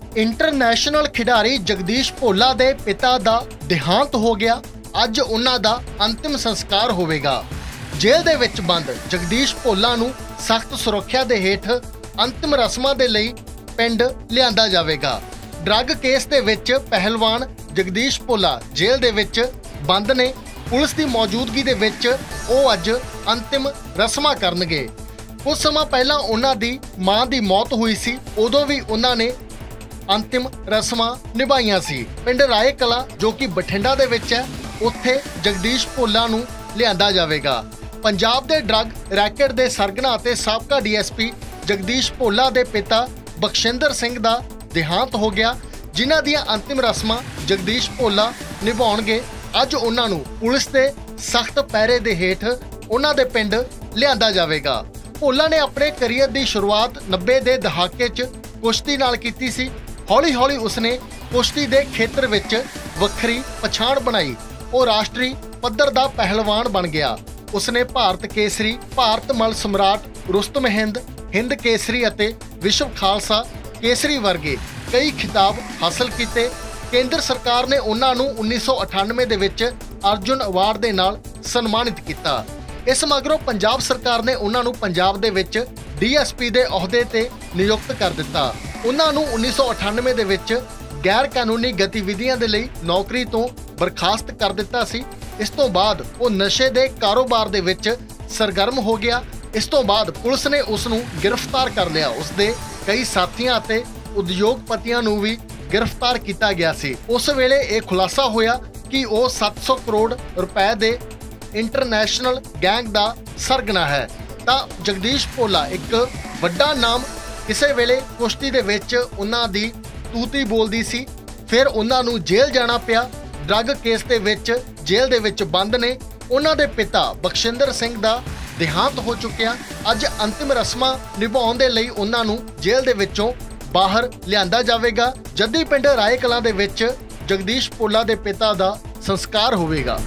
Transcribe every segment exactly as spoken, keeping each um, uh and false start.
International खिडारी Jagdish भोला के पिता का देहांत हो गया। अज उन्हां दा अंतिम संस्कार होवेगा। जेल दे विच बंद जगदीश भोला नूं सख्त सुरक्षा दे हेठ अंतिम रस्मां दे लई पिंड लिआंदा जावेगा। ड्रग केस दे विच पहलवान जगदीश भोला जेल दे विच बंद ने। पुलिस की मौजूदगी दे विच ओह अज अंतिम रस्मां करनगे। कुछ समा पहला उन्हां दी मां दी मौत हुई सी, उदों भी उन्हां ने अंतिम रस्मां निभाईयां सी। पिंड राए कला जो कि बठिंडा दे विच है, उत्थे जगदीश भोला नूं लिआंदा जावेगा। पंजाब दे ड्रग रैकेट दे सरगना ते साबका D S P Jagdish Bhola दे पिता बख्शिंदर सिंह दा देहांत हो गया, जिन्हां दियां अंतिम रस्मां जगदीश भोला निभाउणगे। अज उन्हां नूं पुलिस दे सख्त पैरे दे हेठ उन्हां दे पिंड लिआंदा जावेगा। भोला ने अपने करियर की शुरुआत नब्बे के दहाके च कुश्ती नाल कीती सी। हौली हौली उसने कुश्ती के खेत्र विच वखरी पछाण बनाई। वो राष्ट्रीय पद्धर का पहलवान बन गया। उसने भारत केसरी, भारत मल सम्राट, रुस्तम हिंद, हिंद केसरी अते विश्व खालसा केसरी वर्गे कई खिताब हासिल किए। केंद्र सरकार ने उन्हां नूं उन्नीस सौ अठानवे दे विच अर्जुन अवार्ड दे नाल सन्मानित किया। इस मगरों पंजाब सरकार ने उन्हां नूं पंजाब दे विच डी एस पी दे अहुदे ते नियुक्त कर दिता। उन्हां नूं उन्नीस सौ अठानवे दे विच गैर कानूनी गतिविधियां दे लई नौकरी तो बर्खास्त कर दिता सी। इस तो बाद वो नशे दे कारोबार दे विच सरगर्म हो गया। इस तो बाद पुलिस ने उस नूं गिरफ्तार कर लिया। उसदे कई साथियां ते उद्योगपतियां नूं भी गिरफ्तार किया गया सी। उस वेले यह खुलासा होया कि वह सत्त सौ करोड़ रुपए दे इंटरनेशनल गैंग का सरगना है। तो जगदीश भोला एक वड्डा नाम, किसी वेले कुश्ती दे विच उन्हां दी तूती बोलदी सी। फिर उन्हां नूं जेल जाना पिया। ड्रग केस दे विच जेल दे विच बंद ने। उन्हां दे पिता बख्शिंदर सिंह दा देहांत हो चुकिया। अज अंतिम रस्मां निभाउण दे लई उन्हां नूं जेल दे विचों बाहर लिआंदा जावेगा। जद्दी पिंड राए कलां दे विच जगदीश भोला दे पिता दा संस्कार होवेगा।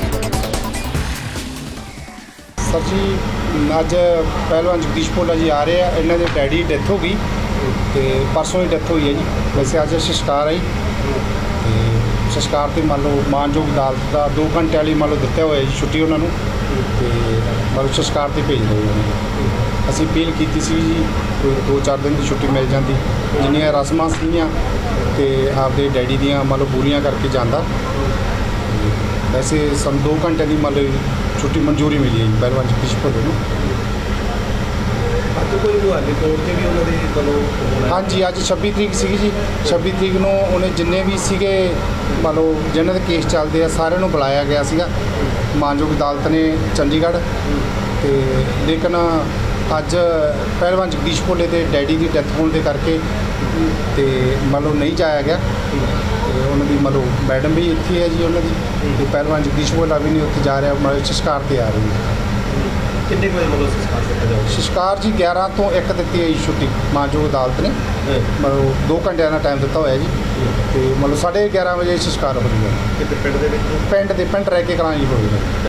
सर जी, अज पहलवान जगदीश भोला जी आ रहे हैं। इन्हों के डैडी की डेथ हो गई तो परसों ही डेथ हुई है जी। वैसे अज संस्कार है जी। संस्कार तो मान लो मानयोग अदालत का दो घंटे वाली मान लो दिता हुआ जी छुट्टी उन्होंने, तो मान लो संस्कार तो भेज रहे। असी अपील की सी जी कोई दो चार दिन की छुट्टी मिल जाती, जिन्नियां रस्मां सीगियां ते आपदे डैडी दियां मान लो पूरियां करके जांदा। वैसे सन दो घंटे की मान लो छुट्टी मंजूरी मिली है जी पहलवान जगदीश भोले नूं। हाँ जी, अज छब्बी तरीक सी जी। छब्बी तरीक नूं उन्हें जिन्ने भी सीगे मान लो जिन्हों के केस चलते हैं सारे नूं बुलाया गया सीगा मानयोग अदालत ने चंडीगढ़। तो लेकिन अज पहलवान जगदीश भोले के डैडी की डैथ होने के करके तो मान लो नहीं जाया गया। तो उन्होंने मान लो मैडम भी इत्थे है जी उन्होंने, तो पहलवान जगदीश भोला भी नहीं उत्थे जा रहा, मतलब संस्कार पर आ रही है। कितने बजे मतलब संस्कार किया जाएगा? संस्कार जी ग्यारह तो एक दी है जी छुट्टी मानयोग अदालत ने, मतलब दो घंटे का टाइम दिता होया जी। तो मतलब साढ़े ग्यारह बजे संस्कार हो गया। पिंड दे विच? पिंड दे पिंड रह के कलां जी हो गया।